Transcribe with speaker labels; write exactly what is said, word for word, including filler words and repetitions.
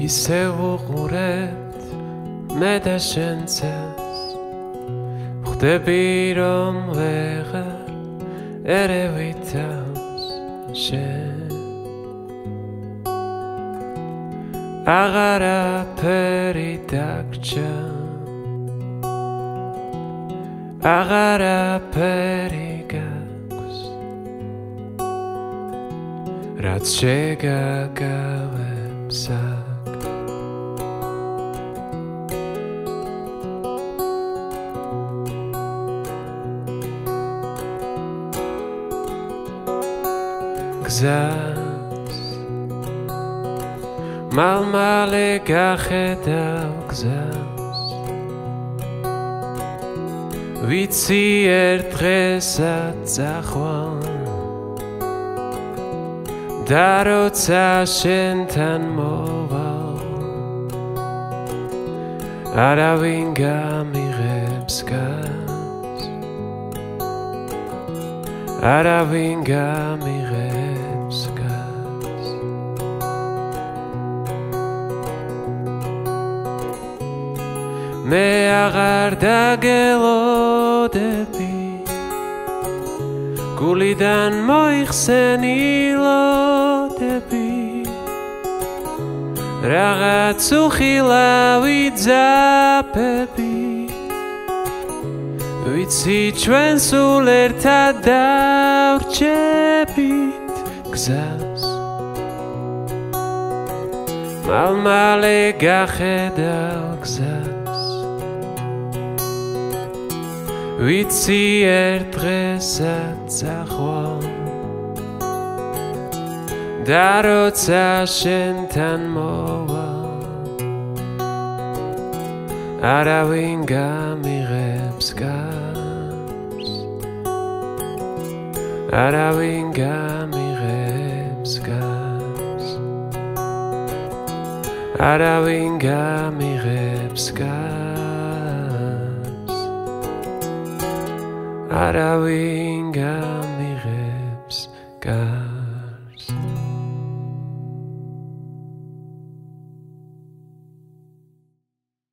Speaker 1: ისევ უყურებთ მე და შენცეს ვხვდები რომ ვეღარ ერევითავს შენ აღარაფერი დაგჭა აღარაფერი გაქვს რაც შეგაგავებს აქ გზას მალმალე გახედავ გზას ვიცი ერთ დღესაც წახვალ და როცა შენთან მოვალ არავინ გამიღებს გას არავინ გამიღებს გას მე აღარ დაგელოდები გულიდან მოიხსენილოდები რაღაც უხილავი ძაფები ვიცი ჩვენ სულ ერთად დავრჩებით გზას მალმალე გახედავ გზას ვიცი ერთ დღესაც წახვალ და როცა შენთან მოვალ არავინ გამიღებს გას არავინ გამიღებს გას არავინ გამიღებს გას არავინ გამ